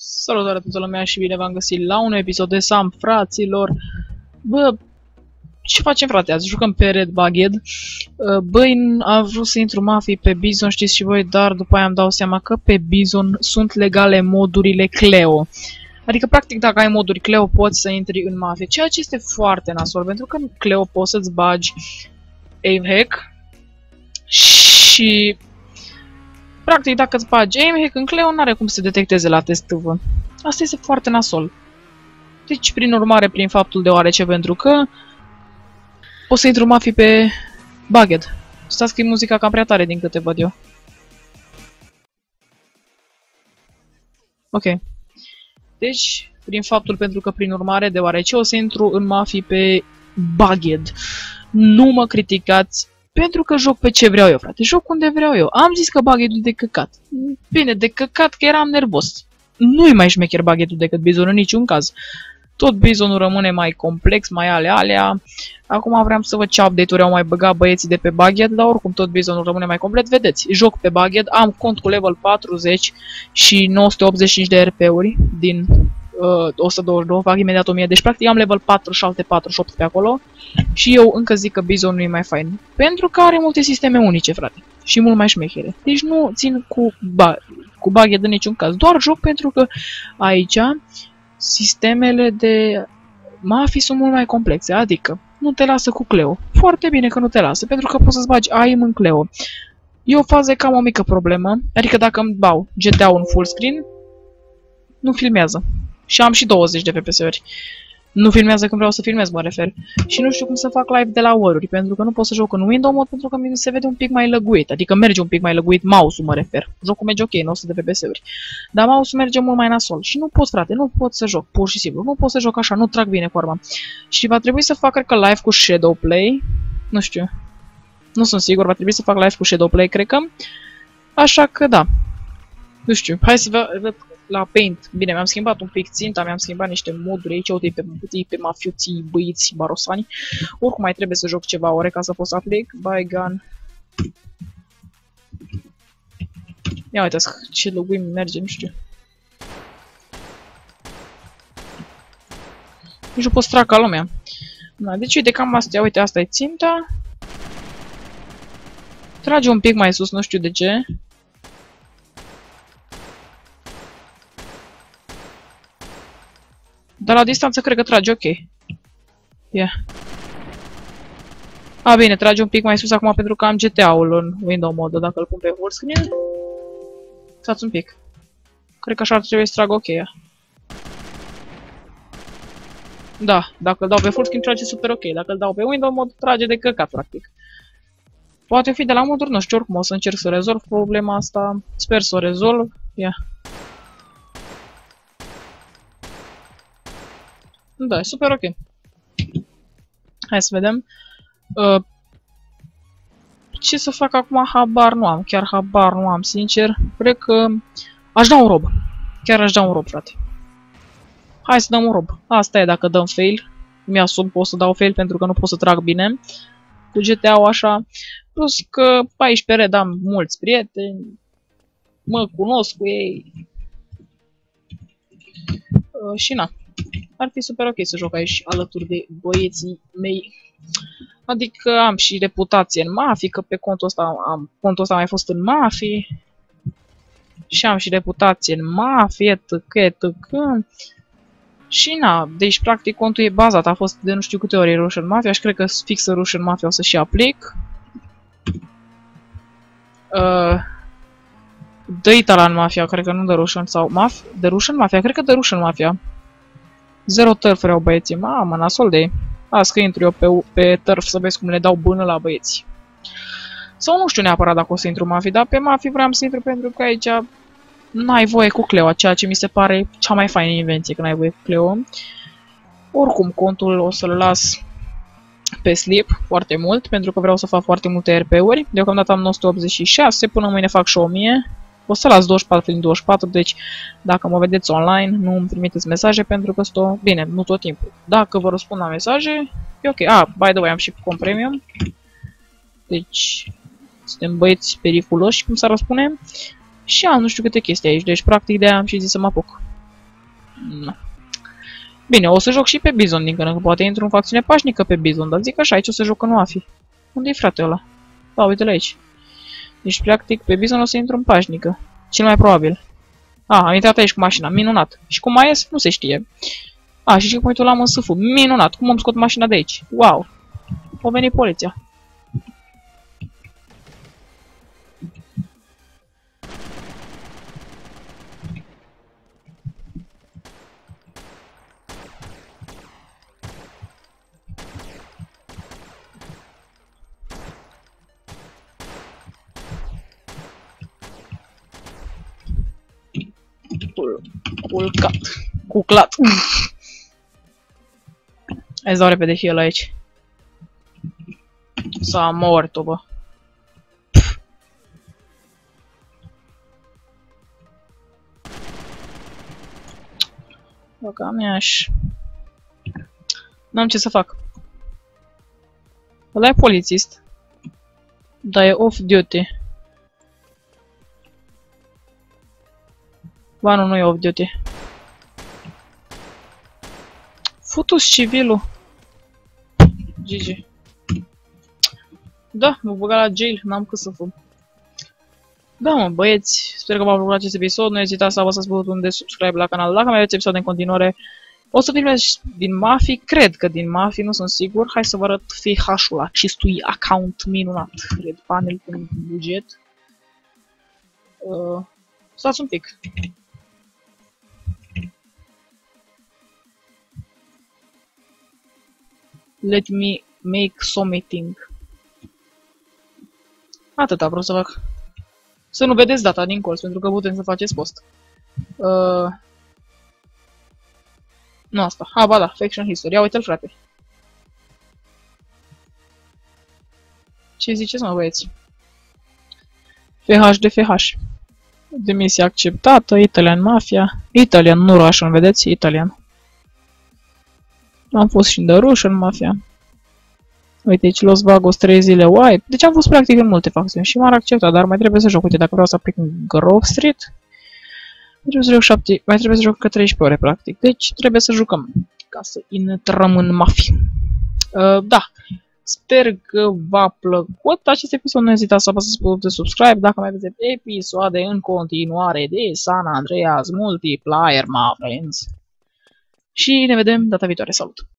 Salutare toată lumea și bine v-am găsit la un episod de Sam, fraților. Bă, ce facem, frate? Azi jucăm pe Red Bugged. Băi, am vrut să intru mafii pe Bizon, știți și voi, dar după aia îmi dau seama că pe Bizon sunt legale modurile Cleo. Adică, practic, dacă ai moduri Cleo, poți să intri în mafie, ceea ce este foarte nasol, pentru că în Cleo poți să-ți bagi aim hack și... Practic, dacă îți bagi aim hack în Cleo, n-are cum să se detecteze la test TV. Asta este foarte nasol. Deci, prin urmare, prin faptul deoarece, pentru că poți să intru mafii pe Bugged. Stați că e muzica cam prea tare din câte văd eu. Ok. Deci, prin faptul pentru că, prin urmare, deoarece o să intru în mafii pe Bugged. Nu mă criticați pentru că joc pe ce vreau eu, frate. Joc unde vreau eu. Am zis că Bugged-ul de căcat. Bine, de căcat că eram nervos. Nu-i mai șmecher Bugged-ul decât Bizon în niciun caz. Tot Bizonul rămâne mai complex, mai alea. Acum vreau să văd ce update-uri au mai băgat băieții de pe Bugged, dar oricum tot Bizonul rămâne mai complet. Vedeți, joc pe Bugged, am cont cu level 40 și 985 de RP-uri din 122, fac imediat 1000. Deci practic am level 47-48 pe acolo. Și eu încă zic că Bizon nu e mai fain. Pentru că are multe sisteme unice, frate. Și mult mai șmechere. Deci nu țin cu Bugged în niciun caz. Doar joc pentru că aici sistemele de mafii sunt mult mai complexe. Adică nu te lasă cu Cleo. Foarte bine că nu te lasă. Pentru că poți să-ți bagi aim în Cleo. E o fază cam o mică problemă. Adică dacă îmi bau GTA-ul în full screen, nu filmează. Și am și 20 de FPS-uri. Nu filmează când vreau să filmez, mă refer. Și nu știu cum să fac live de la War-uri, pentru că nu pot să joc în window mode, pentru că mi se vede un pic mai lăguit. Adică merge un pic mai lăguit mouse-ul, mă refer. Jocul merge ok, 900 de FPS-uri. Dar mouse-ul merge mult mai nasol. Și nu pot, frate, nu pot să joc, pur și simplu. Nu pot să joc așa, nu trag bine cu arma. Și va trebui să fac, cred că, live cu Shadowplay. Nu știu. Nu sunt sigur, va trebui să fac live cu Shadowplay, cred că. Așa că, da. Nu știu, hai să văd la Paint. Bine, mi-am schimbat un pic ținta, mi-am schimbat niște moduri aici, uite pe mafioții, băiți, barosani. Oricum mai trebuie să joc ceva ore ca să pot să aplic. Bygone. Ia uitați ce loguim merge, nu știu. Nici nu pot să trag ca lumea. Da, deci uite cam astea, uite asta e ținta. Trage un pic mai sus, nu știu de ce. Dar la distanță cred că trage ok. Yeah. A, bine, trage un pic mai sus acum pentru că am GTA-ul în window mode. Dacă îl pun pe full screen. Stați un pic. Cred că așa ar trebui să tragă ok. Da, dacă îl dau pe full screen trage super ok. Dacă îl dau pe window mode trage de căcat, practic. Poate fi de la moduri, nu știu, oricum o să încerc să rezolv problema asta. Sper să o rezolv. Yeah. Da, e super ok. Hai să vedem. Ce să fac acum? Habar nu am. Chiar habar nu am, sincer. Cred că aș da un rob. Chiar aș da un rob, frate. Hai să dăm un rob. Asta e dacă dăm fail. Mi-asum că o să dau fail pentru că nu pot să trag bine. Cu GTA-ul așa. Plus că aici pe Red am mulți prieteni. Mă cunosc cu ei. Și na. Ar fi super ok să joc aici alături de băieții mei. Adică am și reputație în mafii, că pe contul ăsta a mai fost în mafii. Și am și reputație în mafie, etc. Și na, deci practic contul e bazat, a fost de nu știu câte ori Russian Mafia și cred că fix Russian Mafia o să și aplic. De Italan Mafia, cred că nu de Russian sau de Russian Mafia, cred că de Russian Mafia. 0 turf vreau băieții. Mamă, nasol de ei. Las că intru eu pe turf să vezi cum le dau bână la băieți. Sau nu știu neapărat dacă o să intru mafii, dar pe mafii vreau să intru pentru că aici n-ai voie cu Cleo, ceea ce mi se pare cea mai faină invenție când ai voie cu Cleo. Oricum, contul o să-l las pe sleep foarte mult, pentru că vreau să fac foarte multe RP-uri. Deocamdată am 986, până mâine fac și 1000. O să las 24 din 24, deci dacă mă vedeți online, nu îmi trimiteți mesaje pentru că stau bine, nu tot timpul. Dacă vă răspund la mesaje, e ok. Ah, by the way, am și com premium. Deci, suntem băieți periculoși, cum s-ar răspune. Și am nu știu câte chestii aici, deci practic de-aia am și zis să mă apuc. Nu. Bine, o să joc și pe Bizon din când, că poate intru în facțiune pașnică pe Bizon, dar zic așa, aici o să joc în Mafii. Unde-i frate ăla? Da, uite-l aici. Deci, practic, pe Bizon o să intru în pașnică. Cel mai probabil. Am intrat aici cu mașina, minunat. Și cum mai ies, nu se știe. Și cum l-am în sâful, minunat. Cum îmi scot mașina de aici? Wow! A venit poliția. Culcat. Cuclat. Hai să dau repede heal aici. S-a mort-o, bă. Bă, cam iași. N-am ce să fac. Ăla e polițist. Dar e off duty. Ba nu, nu e off duty. Futus civilul. GG. Da, mă băga la jail, n-am cât să fug. Da, mă, băieți, sper că v-a plăcut acest episod. Nu ezitați să apăsați butonul de subscribe la canal dacă mai aveți episoade în continuare. O să filmez din Mafii, cred că din Mafii, nu sunt sigur. Hai să vă arăt FH-ul acestui account minunat. Red panel cu buget. Stați un pic. Let me make something. Atâta vreau să fac. Să nu vedeți data din colț, pentru că putem să faceți post. Nu asta. Ba da, Faction History. Ia uite-l, frate. Ce ziceți, mă, băieți? FH de FH. Demisia acceptată, Italian Mafia. Italian, nu Russian, vedeți? Italian. Am fost și în The Russian Mafia. Uite aici Los Vagos 3 zile wipe. Deci am fost practic în multe facțiuni și m-ar accepta, dar mai trebuie să joc. Uite, dacă vreau să aplic în Grove Street, mai trebuie să joc încă 13 ore practic. Deci trebuie să jucăm ca să intrăm în Mafii. Da. Sper că v-a plăcut acest episod. Nu ezitați să apăsați butonul de subscribe dacă mai aveți episoade în continuare de San Andreas Multiplayer, my friends. Și ne vedem data viitoare. Salut!